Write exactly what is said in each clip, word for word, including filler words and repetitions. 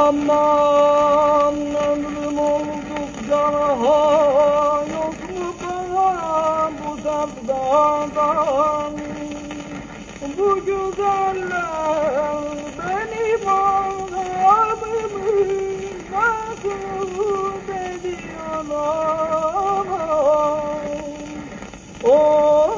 Aman ömrüm oldukça rahat, yok mu bana bu sevdadan? Bu güzeller benim ağlamımı nasıl ediyorlar? Oh,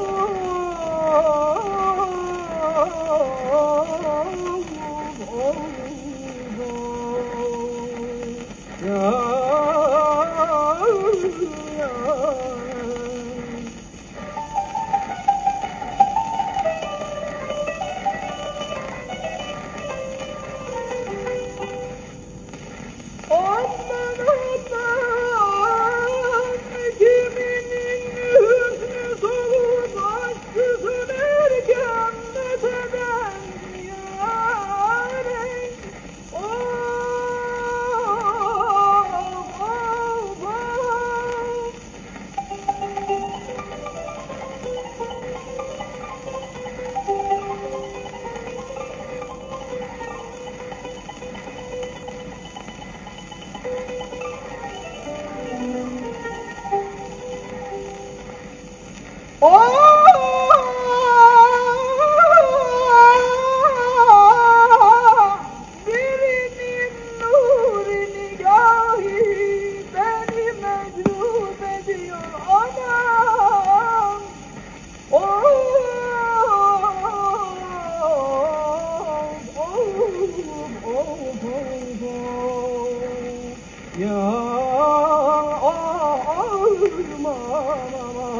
birinin nur nigahı beni mecnun ediyor anam. Oh, oh, oh, oh, ya aman aman.